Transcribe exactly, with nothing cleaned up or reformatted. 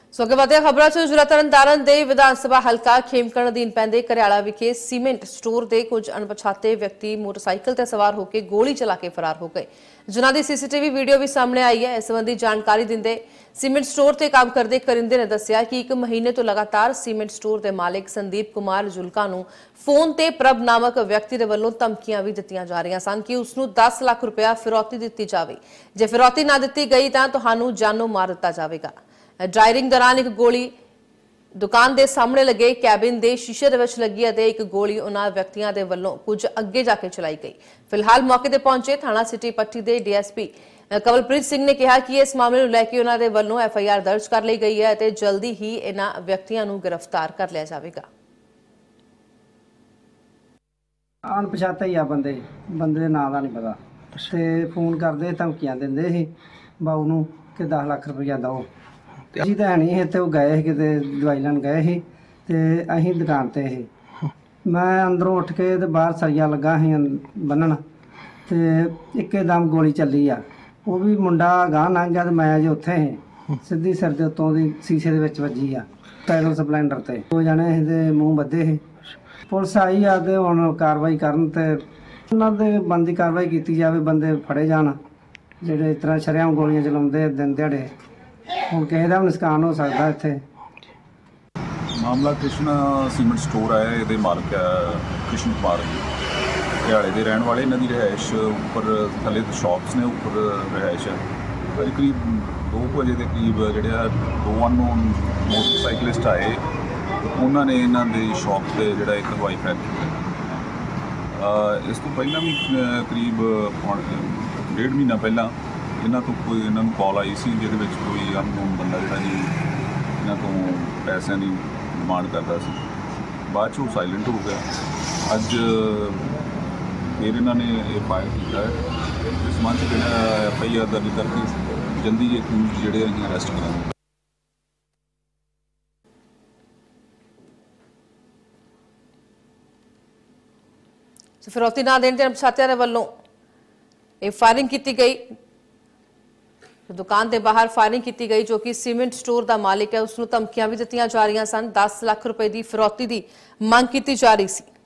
ਸੋ ਅੱਗੇ ਵਧਦੇ ਖਬਰਾਂ ਚ ਜ਼ਿਲ੍ਹਾ ਤਰਨਤਾਰਨ ਦੇ ਵਿਧਾਨ ਸਭਾ ਹਲਕਾ ਖੇਮਕਰਨ ਅਧੀਨ ਪੈਂਦੇ ਘਰਿਆਲਾ ਵਿਖੇ ਸੀਮੈਂਟ ਸਟੋਰ ਦੇ ਕੁਝ ਅਣਪਛਾਤੇ ਵਿਅਕਤੀ ਮੋਟਰਸਾਈਕਲ ਤੇ ਸਵਾਰ ਹੋ ਕੇ ਗੋਲੀ ਚਲਾ ਕੇ ਫਰਾਰ ਹੋ ਗਏ, ਜਿਨ੍ਹਾਂ ਦੀ ਸੀਸੀਟੀਵੀ ਵੀਡੀਓ ਵੀ ਸਾਹਮਣੇ ਆਈ ਹੈ। ਇਸ ਸੰਬੰਧੀ ਜਾਣਕਾਰੀ ਦਿੰਦੇ ਸੀਮੈਂਟ ਸਟੋਰ ਤੇ ਕੰਮ ਕਰਦੇ ਕਰਿੰਦੇ ਨੇ ਦੱਸਿਆ ਕਿ ਇੱਕ ਮਹੀਨੇ ਤੋਂ ਲਗਾਤਾਰ ਸੀਮੈਂਟ ਸਟੋਰ ਦੇ ਮਾਲਕ ਸੰਦੀਪ ਕੁਮਾਰ ਜੁਲਕਾ ਨੂੰ ਫੋਨ ਤੇ ਪ੍ਰਭ ਨਾਮਕ ਵਿਅਕਤੀ ਦੇ ਵੱਲੋਂ ਧਮਕੀਆਂ ਵੀ ਦਿੱਤੀਆਂ ਜਾ ਰਹੀਆਂ ਸਨ ਕਿ ਉਸ ਨੂੰ ਦਸ ਲੱਖ ਰੁਪਇਆ ਫਿਰੌਤੀ ਦਿੱਤੀ ਜਾਵੇ, ਜੇ ਫਿਰੌਤੀ ਨਾ ਦਿੱਤੀ ਗਈ ਤਾਂ ਤੁਹਾਨੂੰ ਜਾਨੋਂ ਮਾਰ ਦਿੱਤਾ ਜਾਵੇਗਾ। ਡਰਾਈਵਿੰਗ ਦੌਰਾਨ ਇੱਕ ਗੋਲੀ ਦੁਕਾਨ ਦੇ ਸਾਹਮਣੇ ਲੱਗੇ ਕੈਬਿਨ ਦੇ ਸ਼ੀਸ਼ੇ ਦੇ ਵਿੱਚ ਲੱਗੀ ਅਤੇ ਇੱਕ ਗੋਲੀ ਉਹਨਾਂ ਵਿਅਕਤੀਆਂ ਦੇ ਵੱਲੋਂ ਕੁਝ ਅੱਗੇ ਜਾ ਕੇ ਚਲਾਈ ਗਈ। ਫਿਲਹਾਲ ਮੌਕੇ ਤੇ ਪਹੁੰਚੇ ਥਾਣਾ ਸਿਟੀ ਪੱਟੀ ਦੇ ਡੀਐਸਪੀ ਕਮਲਪ੍ਰੀਤ ਸਿੰਘ ਨੇ ਕਿਹਾ ਕਿ ਇਸ ਮਾਮਲੇ ਨੂੰ ਲੈ ਕੇ ਉਹਨਾਂ ਦੇ ਵੱਲੋਂ ਐਫ ਆਈ ਆਰ ਦਰਜ ਕਰ ਲਈ ਗਈ ਹੈ ਅਤੇ ਜਲਦੀ ਹੀ ਇਹਨਾਂ ਵਿਅਕਤੀਆਂ ਨੂੰ ਗ੍ਰਿਫਤਾਰ ਕਰ ਲਿਆ ਜਾਵੇਗਾ। ਅਣਪਛਾਤੇ ਹੀ ਆ ਬੰਦੇ ਬੰਦੇ ਦੇ ਨਾਂ ਦਾ ਨਹੀਂ ਪਤਾ ਤੇ ਫੋਨ ਕਰਦੇ ਧਮਕੀਆਂ ਦਿੰਦੇ ਸੀ ਬਾਊ ਨੂੰ ਕਿ ਦਸ ਲੱਖ ਰੁਪਇਆ ਦਿਓ। ਅਸੀਂ ਤਾਂ ਨਹੀਂ ਇੱਥੇ ਉਹ ਗਏ ਸੀ ਕਿਤੇ ਦਵਾਈ ਲੈਣ ਗਏ ਸੀ ਤੇ ਅਸੀਂ ਦੁਕਾਨ ਤੇ ਸੀ। ਮੈਂ ਅੰਦਰੋਂ ਉੱਠ ਕੇ ਤੇ ਬਾਹਰ ਸਰੀਆ ਲੱਗਾ ਸੀ ਬੰਨਣ ਤੇ ਇੱਕਦਮ ਗੋਲੀ ਚੱਲੀ ਆ। ਉਹ ਵੀ ਮੁੰਡਾ ਗਾਂਹ ਲੰਘ ਗਿਆ ਤੇ ਮੈਂ ਅਜੇ ਉੱਥੇ ਸੀ, ਸਿੱਧੀ ਸਿਰ ਦੇ ਉੱਤੋਂ ਦੀ ਸ਼ੀਸ਼ੇ ਦੇ ਵਿੱਚ ਵੱਜੀ ਆ ਪੈਡਲ ਸਪਲੈਂਡਰ ਤੇ। ਦੋ ਜਣੇ ਇਹਦੇ ਮੂੰਹ ਬੱਧੇ ਸੀ। ਪੁਲਿਸ ਆਈ ਆ ਤੇ ਹੁਣ ਕਾਰਵਾਈ ਕਰਨ ਤੇ ਉਹਨਾਂ ਦੇ ਬੰਦੀ ਕਾਰਵਾਈ ਕੀਤੀ ਜਾਵੇ, ਬੰਦੇ ਫੜੇ ਜਾਣ ਜਿਹੜੇ ਇਸ ਤਰ੍ਹਾਂ ਸ਼ਰੇਆਮ ਗੋਲੀਆਂ ਚਲਾਉਂਦੇ ਦਿਨ ਦਿਹਾੜੇ। ਹੁਣ ਕਿਸੇ ਦਾ ਵੀ ਨੁਕਸਾਨ ਹੋ ਸਕਦਾ। ਇੱਥੇ ਮਾਮਲਾ ਕ੍ਰਿਸ਼ਨ ਸੀਮੈਂਟ ਸਟੋਰ ਹੈ, ਇਹਦੇ ਮਾਲਕ ਹੈ ਕ੍ਰਿਸ਼ਨ ਕੁਮਾਰ ਹਰਿਆਣੇ ਦੇ ਰਹਿਣ ਵਾਲੇ। ਇਹਨਾਂ ਦੀ ਰਿਹਾਇਸ਼ ਉੱਪਰ ਥੱਲੇ ਸ਼ਾਪਸ ਨੇ, ਉੱਪਰ ਰਿਹਾਇਸ਼ ਹੈ। ਅਜੇ ਕਰੀਬ ਦੋ ਵਜੇ ਦੇ ਕਰੀਬ ਜਿਹੜੇ ਆ ਦੋ ਅਨਨੋਨ ਮੋਟਰਸਾਈਕਲਿਸਟ ਆਏ, ਉਹਨਾਂ ਨੇ ਇਹਨਾਂ ਦੀ ਸ਼ਾਪ 'ਤੇ ਜਿਹੜਾ ਇੱਕ ਹਵਾਈ ਫਾਇਰ ਕੀਤਾ। ਇਸ ਤੋਂ ਪਹਿਲਾਂ ਵੀ ਕਰੀਬ ਡੇਢ ਮਹੀਨਾ ਪਹਿਲਾਂ ਇਹਨਾਂ ਤੋਂ ਕੋਈ ਇਹਨਾਂ ਨੂੰ ਕਾਲ ਆਈ ਸੀ ਜਿਹਦੇ ਵਿੱਚ ਕੋਈ ਅਨਨੋਨ ਬੰਦਾ ਜਿਹੜਾ ਜੀ ਇਹਨਾਂ ਤੋਂ ਪੈਸਿਆਂ ਦੀ ਡਿਮਾਂਡ ਕਰਦਾ ਸੀ। ਬਾਅਦ 'ਚ ਉਹ ਸਾਇਲੈਂਟ ਹੋ ਗਿਆ। ਅੱਜ ਫਿਰ ਇਹਨਾਂ ਨੇ ਇਹ ਫਾਇਰ ਕੀਤਾ ਹੈ। ਇਸ ਸੰਬੰਧ 'ਚ ਜਿਹੜਾ ਐਫ ਆਈ ਆਰ ਦਰਜ ਕਰਕੇ ਜਲਦੀ ਇਹ ਅਕਿਊਜ਼ਡ ਜਿਹੜੇ ਅਸੀਂ ਅਰੈਸਟ ਕਰਾਂਗੇ। ਫਿਰੌਤੀ ਨਾ ਦੇਣ ਤੇ ਅਣਪਛਾਤਿਆਂ ਦੇ ਵੱਲੋਂ ਇਹ ਫਾਇਰਿੰਗ ਕੀਤੀ ਗਈ। दुकान के बाहर फायरिंग की गई, जो कि सीमेंट स्टोर का मालिक है उसनूं धमकियां भी दित्तियां जा रही सन। दस लाख रुपए की फिरौती की मांग की जा रही सी।